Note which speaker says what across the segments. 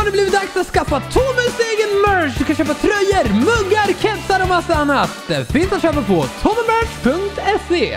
Speaker 1: det blivit dags att skaffa Tommys egen merch. Du kan köpa tröjor, muggar, kepsar och massa annat. Det finns att köpa på tommymerch.se.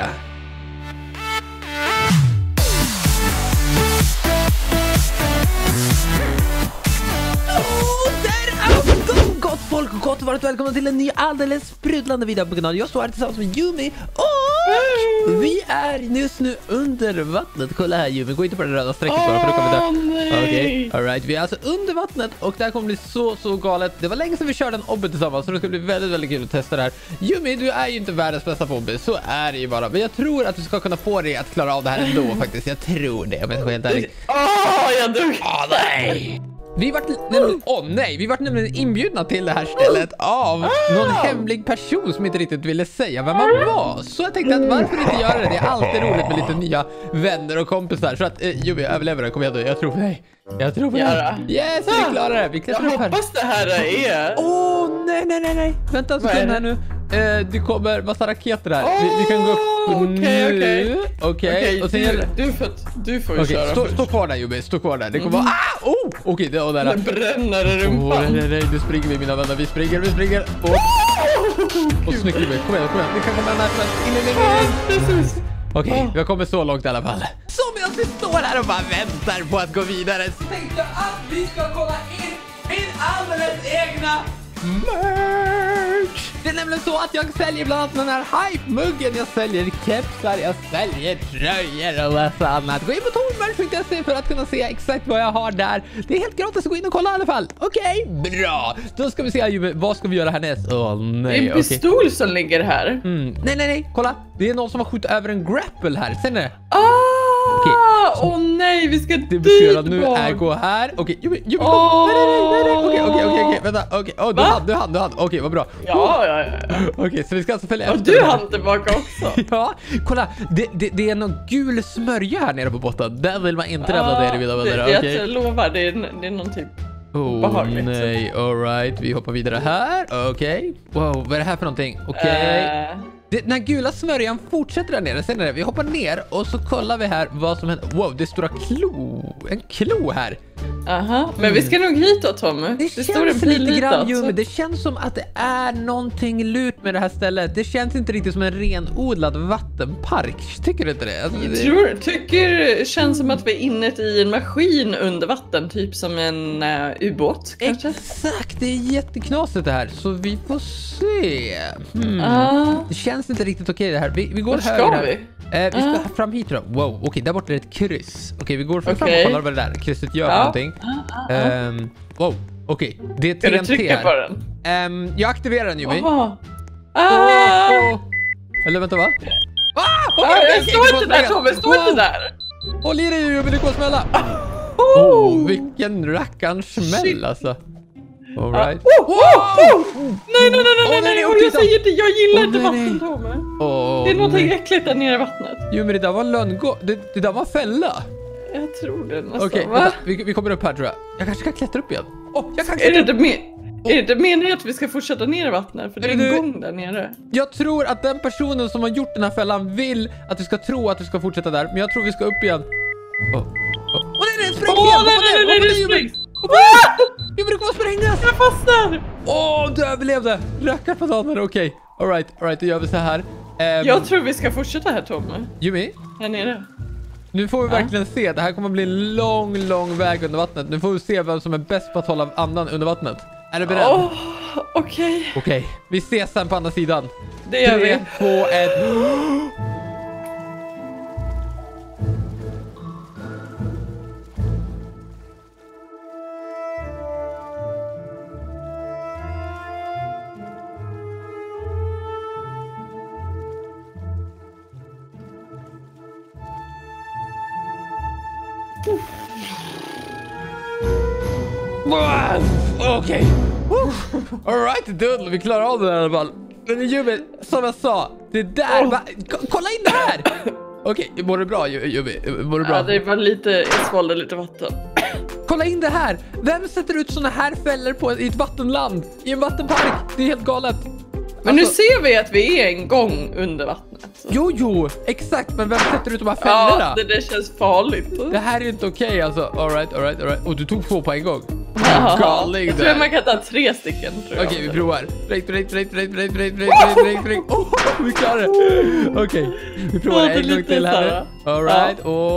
Speaker 1: Gott folk och gott och varmt välkomna till en ny alldeles sprudlande video på kanalen. Jag står här tillsammans med Yumi och vi är just nu under vattnet. Kolla här Yumi, gå inte på det röda strecket bara för då kommer vi dö. Okej, alright, vi är alltså under vattnet och det här kommer bli så galet. Det var länge sedan vi körde en obby tillsammans så det ska bli väldigt kul att testa det här. Yumi, du är ju inte världens bästa på obby, så är det ju bara. Men jag tror att du ska kunna få dig att klara av det här ändå faktiskt. Jag tror det, om jag ska vara helt ärlig.
Speaker 2: Jag dog!
Speaker 1: Nej! Vi vart nämligen inbjudna till det här stället av någon hemlig person som inte riktigt ville säga vem man var. Så jag tänkte att varför inte göra det? Det är alltid roligt med lite nya vänner och kompisar. Så att, Jubi, överlever det. Kom igen då. Jag tror på dig. Jag tror på dig. Yes, vi klarar det. Vi klättrar upp här.
Speaker 2: Jag hoppas det här är...
Speaker 1: Nej. Vänta en sekund här nu. Det kommer massa raketer här. Vi kan gå upp nu. Okej. Och sen
Speaker 2: du får köra.
Speaker 1: Stå kvar där Jubi, stå kvar där. Det kommer vara... Okej, det är där.
Speaker 2: Det bränner i rumpan.
Speaker 1: Nej, nu springer vi mina vänner. Vi springer. Och snyggt Jubi, kom igen. Vi kan komma närmare. In. Okej, vi har kommit så långt i alla fall. Så medan vi står här och bara väntar på att gå vidare så tänkte jag att vi ska kolla in min alldeles egna merch. Det är nämligen så att jag säljer bland annat den här hype-muggen. Jag säljer kepsar, jag säljer tröjor och massa annat. Gå in på tommymerch.se för att kunna se exakt vad jag har där. Det är helt gratis att gå in och kolla i alla fall. Okej, bra. Då ska vi se, vad ska vi göra härnäst?
Speaker 2: Nej, det är en pistol som ligger här.
Speaker 1: Nej, kolla. Det är någon som har skjutit över en grapple här. Ser ni det?
Speaker 2: Nej, vi ska dit bort.
Speaker 1: Nu är gå här. Okej, Okej, vänta. Okej, du hann. Okej, vad bra.
Speaker 2: Ja.
Speaker 1: Okej, så vi ska alltså följa
Speaker 2: efter. Och du hann tillbaka också.
Speaker 1: Ja, kolla. Det är någon gul smörja här nere på botten. Där vill man inte rädda det, mina vänner.
Speaker 2: Jag lovar, det är någon typ behagligt.
Speaker 1: Nej, alright. Vi hoppar vidare här. Okej. Wow, vad är det här för någonting? Okej. Den här gula smörjan fortsätter där nere. Sen är det. Vi hoppar ner och så kollar vi här vad som händer. Wow, det står en klo här.
Speaker 2: Men vi ska nog hit då, Tommy.
Speaker 1: Det känns lite grann, men det känns som att det är någonting lurt med det här stället. Det känns inte riktigt som en renodlad vattenpark. Tycker du inte det? Alltså,
Speaker 2: det känns som att vi är inne i en maskin under vatten, typ som en ubåt kanske.
Speaker 1: Exakt, det är jätteknasigt det här. Så vi får se. Det känns inte riktigt okej det här. Vi går höger. Vi ska fram hit då. Wow, okej, där borta är ett kryss. Okej, vi går fram och kollar vad det där krysset gör någonting. Wow, okej. Det är TNT.
Speaker 2: Kan du trycka på
Speaker 1: den? Jag aktiverar den, Jimmy. Eller vänta, va?
Speaker 2: Stå inte där, Tommy, stå inte där.
Speaker 1: Håll i dig, Jimmy, det kommer att smälla. Vilken rackarns smäll, alltså. All right. Nej,
Speaker 2: jag gillar inte vatten, Tommy. Det är någonting äckligt där nere i vattnet.
Speaker 1: Jo, men det där var det där var fälla.
Speaker 2: Jag tror det nästan.
Speaker 1: Okej, vi kommer upp här, tror jag. Jag kanske kan klättra upp igen.
Speaker 2: Är det meningen att vi ska fortsätta ner i vattnet? För det är en gång där nere.
Speaker 1: Jag tror att den personen som har gjort den här fällan vill att du ska tro att du ska fortsätta där. Men jag tror vi ska upp igen. Nej, spräng igen! Nej, spräng! Jag brukar vara sprängas!
Speaker 2: Jag fastnar!
Speaker 1: Du överlevde! Rackarpataner, okej. Alright, då gör vi så här.
Speaker 2: Jag tror vi ska fortsätta här, Tommy.
Speaker 1: Jimmy?
Speaker 2: Här nere.
Speaker 1: Nu får vi verkligen se. Det här kommer att bli en lång väg under vattnet. Nu får vi se vem som är bäst på att hålla andan under vattnet. Är du beredd? Okej. Vi ses sen på andra sidan.
Speaker 2: Det gör vi.
Speaker 1: 3, 2, 1. Okej. Alright, dude. Vi klarar av det här i alla fall. Men Jubbi, som jag sa, det där... Kolla in det här! Okej, mår du bra, Jubbi? Mår du bra?
Speaker 2: Ja, det var lite... Jag svalde lite vatten.
Speaker 1: Kolla in det här! Vem sätter ut såna här fällor i ett vattenland? I en vattenpark? Det är helt galet.
Speaker 2: Men nu ser vi att vi är en gång under vattnet. Så.
Speaker 1: Jo, exakt. Men vem sätter ut de här fällorna?
Speaker 2: Ja, det känns farligt.
Speaker 1: Det här är inte okej, alltså. Alright. Och du tog 2 på en gång. Galning
Speaker 2: jag tror man kan ta 3 stycken.
Speaker 1: Okej, vi provar. Spring. Vi klarar det. Okej, vi provar en gång till här. Alright,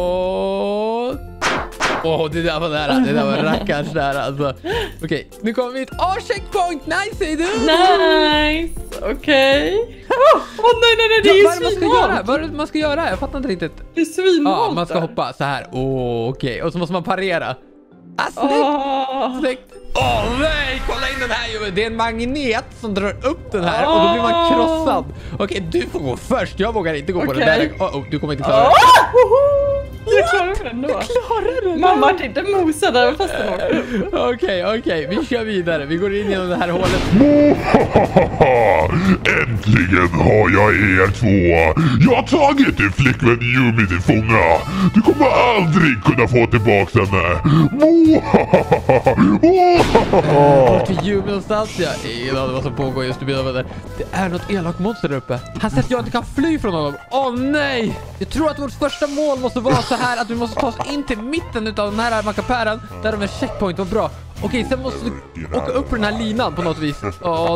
Speaker 1: det där var nära. Det där var rackars nära alltså. Okej, nu kommer vi hit. Checkpoint! Nice, säger du!
Speaker 2: Nice! Okej. Nej, det är ju svinhårt.
Speaker 1: Vad är det man ska göra? Jag fattar inte riktigt.
Speaker 2: Det är svinhårt.
Speaker 1: Ja, man ska hoppa så här. Okej. Och så måste man parera. Snyggt. Nej, kolla in den här. Det är en magnet som drar upp den här och då blir man krossad. Okej, du får gå först. Jag vågar inte gå på den där. Du kommer inte klara det.
Speaker 2: Jag klarar den då. Mamma har inte mosad där fast den åker upp.
Speaker 1: Okej, vi kör vidare. Vi går in genom det här hålet.
Speaker 3: Äntligen har jag er två. Jag har tagit din flickvän Yumi till fånga. Du kommer aldrig kunna få tillbaka henne.
Speaker 1: Vart är Yumi någonstans? Jag har ingen aning vad som pågår just nu. Det är något elak monster där uppe. Han säger att jag inte kan fly från honom. Nej! Jag tror att vårt första mål måste vara så här att vi måste ta oss in till mitten utav den här mackapären. Där de är checkpoint, vad bra. Okej, sen måste du åka upp på den här linan på något vis.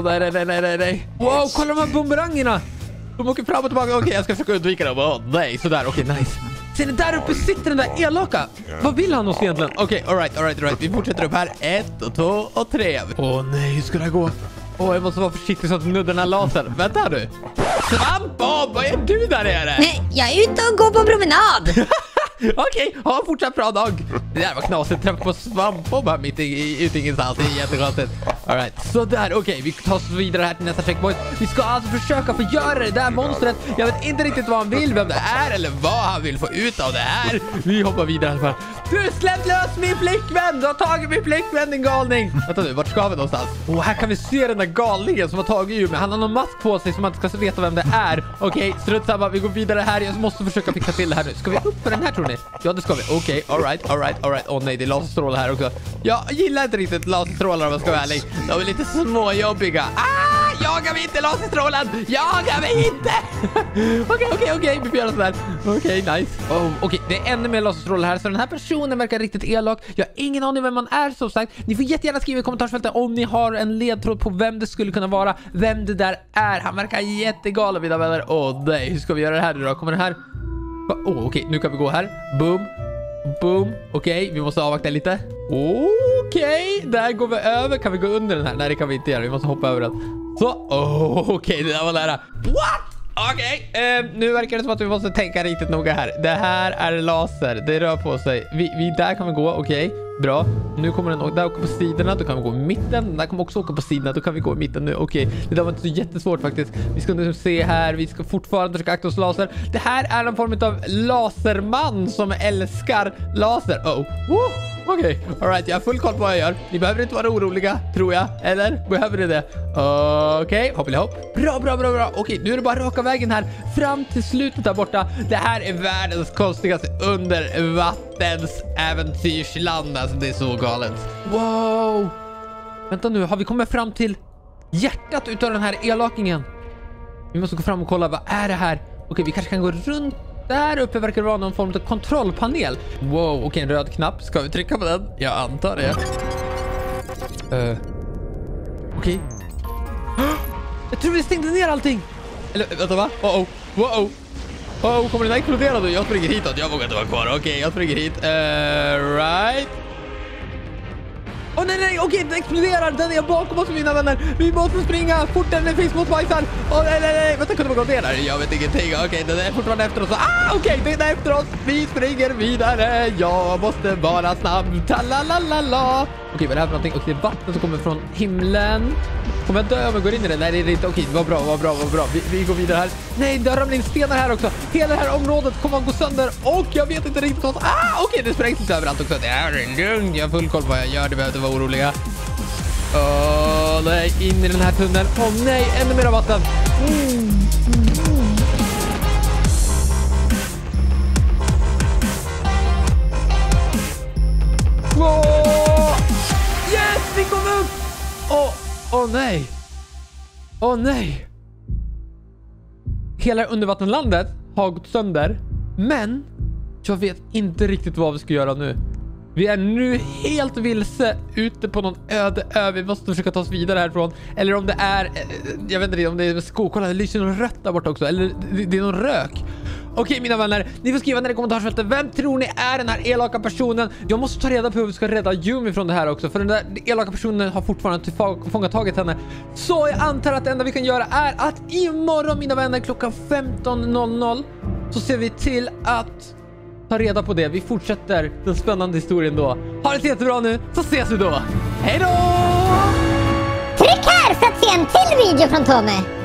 Speaker 1: Nej. Wow, kolla de här bumerangerna. De åker fram och tillbaka. Okej, jag ska försöka undvika dem. Nej, sådär. Okej, nice. Ser ni, där uppe sitter den där elaka. Vad vill han oss egentligen? Okej, alright. Vi fortsätter upp här. 1, 2 och 3. Nej, hur ska det gå? Jag måste vara försiktig så att nuddar den här lasern. Vänta nu. Svampbob, vad är du där nere?
Speaker 4: Nej, jag är ute och går på promenad.
Speaker 1: Okej, ha en fortsatt bra dag. Det där var knasigt. Träffa på Svampbob här mitt ute ingenstans. Det är jättekonstigt. Alright, sådär. Okej, vi tar oss vidare här till nästa checkpoint. Vi ska alltså försöka få göra det där monstret. Jag vet inte riktigt vad han vill, vem det är eller vad han vill få ut av det här. Vi hoppar vidare här. Du, släpp lös min flickvän! Du har tagit min flickvän, din galning! Vänta nu, vart ska vi någonstans? Här kan vi se den där galningen som har tagit Yumi. Han har någon mask på sig som man inte ska veta vem det är. Okej, strunt samma. Vi går vidare här. Jag måste försöka fixa till det här nu. Ska vi upp på den här, tror ni? Ja, det ska vi. Okej, alright. Nej, det är laserstrålar här också. Jag gillar inte riktigt laserstrålar om jag ska vara ärlig. De är lite småjobbiga. Jagar vi inte laserstrålen! Jagar vi inte! Okej, vi får göra sådär. Okej, nice. Okej, det är ännu mer laserstrålar här. Så den här personen verkar riktigt elak. Jag har ingen aning vem man är, som sagt. Ni får jättegärna skriva i kommentarsfältet om ni har en ledtråd på vem det skulle kunna vara. Vem det där är. Han verkar jättegalen, mina vänner. Nej, hur ska vi göra det här nu då? Kommer den här... Okej, nu kan vi gå här. Boom. Okej, vi måste avvakta lite. Okej, där går vi över. Kan vi gå under den här? Nej, det kan vi inte göra. Vi måste hoppa över den. Så, okej, det där var nära. What? Okej, nu verkar det som att vi måste tänka riktigt noga här. Det här är laser. Det rör på sig. Där kan vi gå, okej. Bra. Nu kommer den där åka på sidorna. Då kan vi gå i mitten. Den där kommer också åka på sidorna. Då kan vi gå i mitten nu. Okej. Det där var inte så jättesvårt faktiskt. Vi ska nu se här. Vi ska fortfarande försöka akta oss laser. Det här är en form av laserman som älskar laser. Okej. Alright, jag har full koll på vad jag gör. Ni behöver inte vara oroliga, tror jag. Eller? Behöver ni det? Okej. Hopp. Bra. Okej, nu är det bara raka vägen här. Fram till slutet där borta. Det här är världens konstigaste undervattens äventyrsland. Alltså, det är så galet. Wow. Vänta nu, har vi kommit fram till hjärtat utav den här elakingen? Vi måste gå fram och kolla, vad är det här? Okej, vi kanske kan gå runt. Där uppe verkar det vara någon form av kontrollpanel. Wow, okej, en röd knapp. Ska vi trycka på den? Jag antar det. Okej. Jag tror vi stängde ner allting. Eller, vänta, va? Wow. Kommer den explodera nu? Jag springer hitåt. Jag vågar inte vara kvar. Okej, jag springer hit. Right. Nej, okej, den exploderar. Den är bakom oss, mina vänner. Vi måste springa fortare än finns mot bajsar. Nej. Vänta, kunde man gå ner där? Jag vet ingenting. Okej, den är fortfarande efter oss. Okej, den är efter oss. Vi springer vidare. Jag måste vara snabb. Talalala. Okej, vad är det här för någonting? Okej, det är vatten som kommer från himlen. Kommer jag dö om jag går in i det? Nej, det är inte. Okej, vad bra. Vi går vidare här. Nej, det ramlar in stenar här också. Hela det här området kommer att gå sönder. Och jag vet inte riktigt vad. Okej, det sprängs lite överallt också. Det är lugnt. Jag har full koll på vad jag gör. Det behöver inte vara oroliga. Nej, in i den här tunneln. Nej, ännu mer vatten. Yes, vi kom upp. Nej. Hela undervattenlandet har gått sönder. Men jag vet inte riktigt vad vi ska göra nu. Vi är nu helt vilse ute på någon öde ö. Vi måste försöka ta oss vidare härifrån. Eller om det är, jag vet inte om det är skog. Kolla, det lyser någon rött där borta också. Eller det är någon rök. Okej, mina vänner, ni får skriva ner i kommentarsfältet. Vem tror ni är den här elaka personen? Jag måste ta reda på hur vi ska rädda Yumi från det här också. För den där elaka personen har fortfarande tillfångatagit henne. Så jag antar att det enda vi kan göra är att imorgon, mina vänner, klockan 15:00 så ser vi till att ta reda på det. Vi fortsätter den spännande historien då. Ha det jättebra nu, så ses vi då. Hej då!
Speaker 4: Tryck här för att se en till video från Tommy.